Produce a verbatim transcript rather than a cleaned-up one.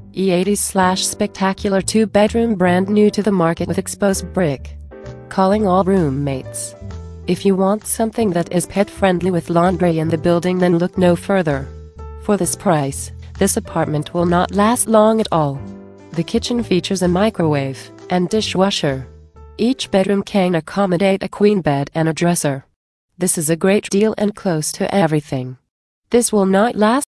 E eighties slash spectacular two bedroom brand new to the market with exposed brick. Calling all roommates. If you want something that is pet friendly with laundry in the building, then look no further. For this price, this apartment will not last long at all. The kitchen features a microwave and dishwasher. Each bedroom can accommodate a queen bed and a dresser. This is a great deal and close to everything. This will not last